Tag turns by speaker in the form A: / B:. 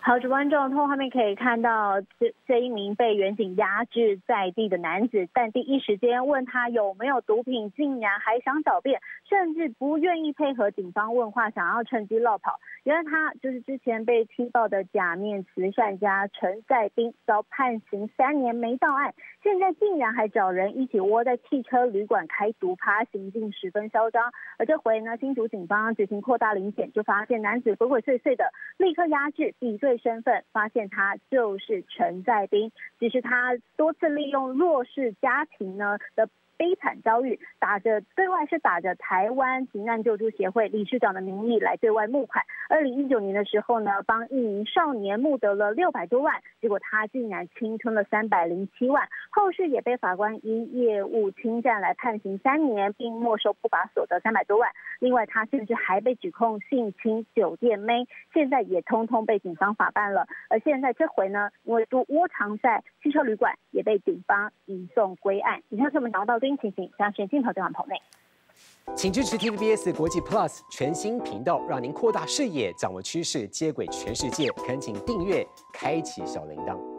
A: 好，主观众从画面可以看到，这一名被远警压制在地的男子，但第一时间问他有没有毒品，竟然还想狡辩，甚至不愿意配合警方问话，想要趁机落跑。原来他就是之前被踢爆的假面慈善家陈在斌，遭判刑3年没到案，现在竟然还找人一起窝在汽车旅馆开毒趴，行径十分嚣张。而这回呢，新竹警方执行扩大临检，就发现男子鬼鬼祟祟的，立刻压制比对身份，发现他就是陈在斌，只是他多次利用弱势家庭呢的悲惨遭遇，对外是打着台湾急难救助协会理事长的名义来对外募款。2019年的时候呢，帮一名少年募得了600多万，结果他竟然侵吞了307万，后续也被法官因业务侵占来判刑3年，并没收不法所得300多万。另外，他甚至还被指控性侵酒店妹，现在也通通被警方法办了。而现在这回呢，因为窝藏在汽车旅馆，也被警方移送归案。以上是我们讲到最新情形，将时间镜头交还棚内。
B: 请支持 TVBS 国际 Plus 全新频道，让您扩大视野，掌握趋势，接轨全世界。恳请订阅，开启小铃铛。